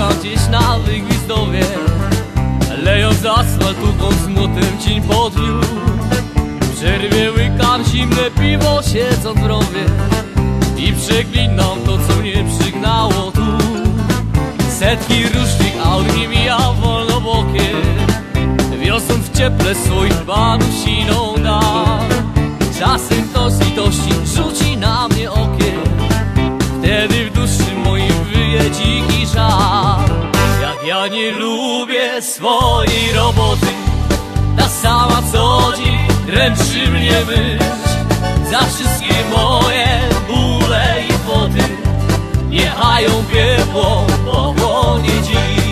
Czekam gdzieś na Wygwizdowie, lejąc asfalt, tupąc młotem dzień po dniu. W przerwie łykam zimne piwo, siedząc w rowie i przeklinam to, co mnie przygnało tu. Setki różnych aut nie mija wolno bokiem, wiosąc w cieple swoich panów siną dal. Czasem ktoś z litości rzuci na mnie okiem, wtedy w duszy moim wyje dziki żal. Jak ja nie lubię swojej roboty, ta sama co dzień dręczy mnie myśl. Za wszystkie moje bóle i poty niechaj ją piekło pochłonie dziś.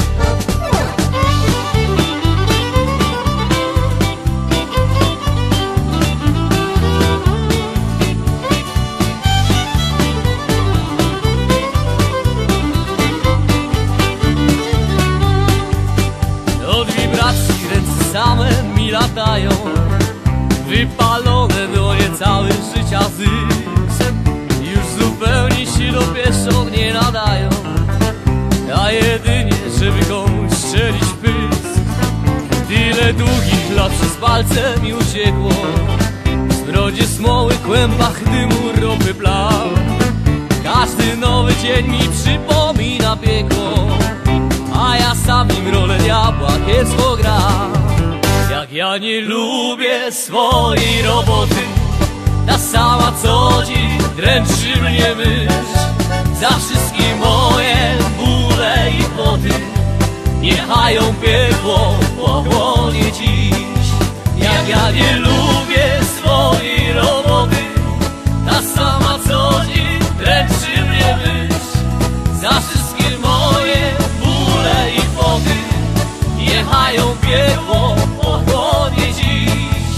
Od wibracji ręce same mi latają, wypalone dłonie cały życia zysk. Już zupełnie się do pieszą nie nadają, a jedynie żeby komuś strzelić pysk. Tyle długich lat przez palce mi uciekło, w smrodzie smoły, kłębach dymu, ropy plan. Każdy nowy dzień mi przypomina piekło, a ja sam nim rolę diabła kiepsko gram. Jak ja nie lubię swojej roboty, ta sama co dzień dręczy mnie myśl. Za wszystkie moje bóle i poty niechaj ją piekło pochłonie dziś. Jak ja nie lubię swojej roboty, ta sama co dzień dręczy mnie myśl. Za wszystkie moje bóle i poty niechaj ją piekło pochłonie dziś.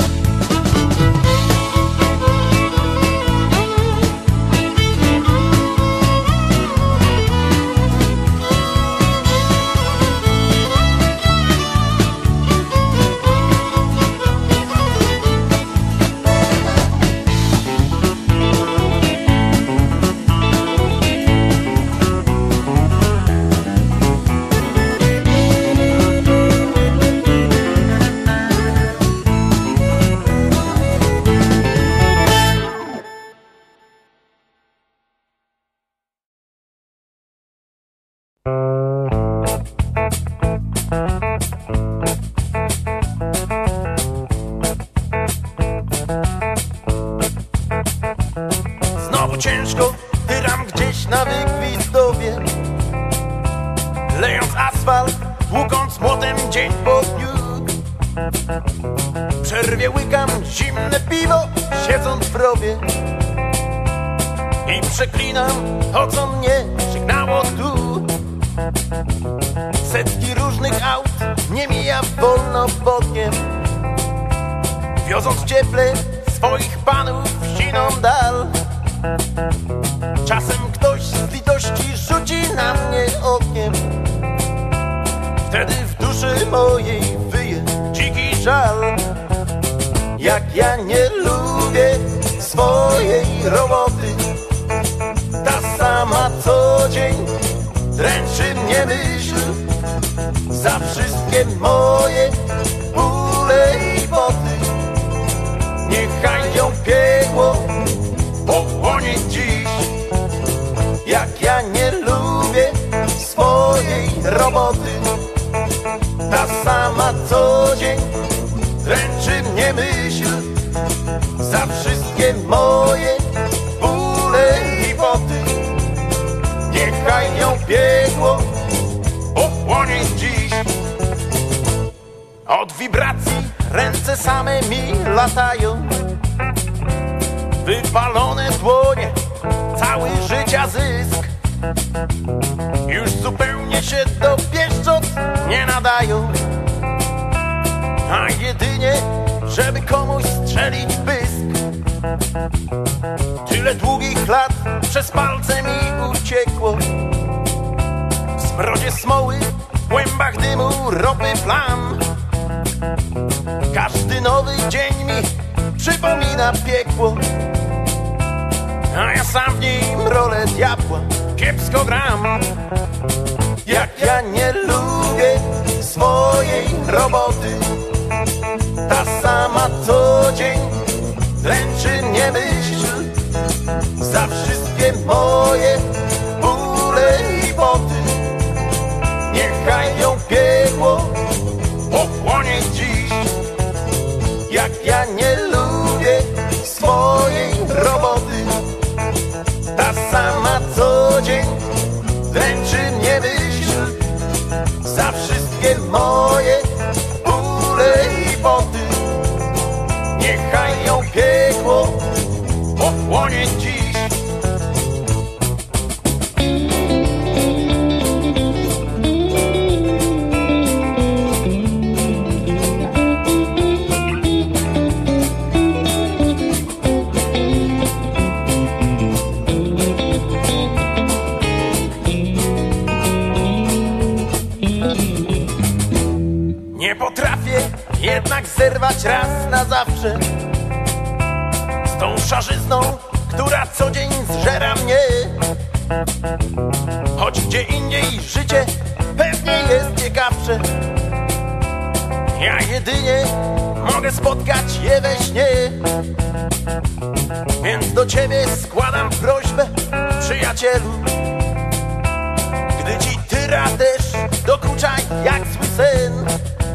Znowu ciężko tyram gdzieś na Wygwizdowie, lejąc asfalt, tłukąc młotem dzień po dniu. W przerwie łykam zimne piwo, siedząc w rowie i przeklinam to, co mnie przygnało tu. Setki różnych aut nie mija wolno bokiem, wioząc w cieple swoich panów siną dal. Czasem ktoś z litości rzuci na mnie okiem, wtedy w duszy mojej wyje dziki żal. Jak ja nie lubię swojej roboty, ta sama co dzień dręczy mnie myśl. Za wszystkie moje bóle i poty niechaj ją piekło pochłonie dziś. Jak ja nie lubię swojej roboty, ta sama co dzień dręczy mnie myśl. Za wszystkie moje bóle i poty niechaj ją piekło pochłonie dziś. Od wibracji ręce same mi latają, wypalone dłonie, cały życia zysk. Już zupełnie się do pieszczot nie nadają, a jedynie żeby komuś strzelić pysk. Tyle długich lat przez palce mi uciekło, w smrodzie smoły, w głębach dymu, ropy plam. Każdy nowy dzień mi przypomina piekło, a ja sam w nim rolę diabła kiepsko gram. Jak ja nie lubię swojej roboty. Ta sama co dzień dręczy mnie myśl. Za wszystkie moje bóle i poty niechaj ją piekło pochłonie dziś. Jak ja nie lubię swojej roboty. Ta sama co dzień dręczy mnie myśl. Za wszystkie moje bóle i poty niechaj ją piekło pochłonie dziś. Nie potrafię jednak zerwać raz na zawsze z tą szarzyzną, która co dzień zżera mnie. Choć gdzie indziej życie pewnie jest ciekawsze, ja jedynie mogę spotkać je we śnie. Więc do ciebie składam prośbę, przyjacielu, gdy ci tyra też dokucza jak zły sen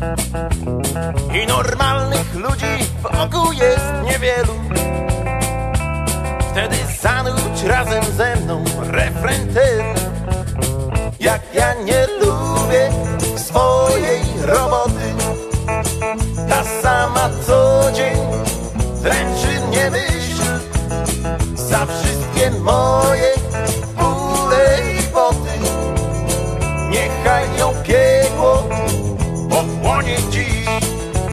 i normalnych ludzi wokół jest niewielu, wtedy zanudź razem ze mną refren ten. Jak ja nie lubię swojej roboty. Ta sama co dzień dręczy mnie myśl. Za wszystkie moje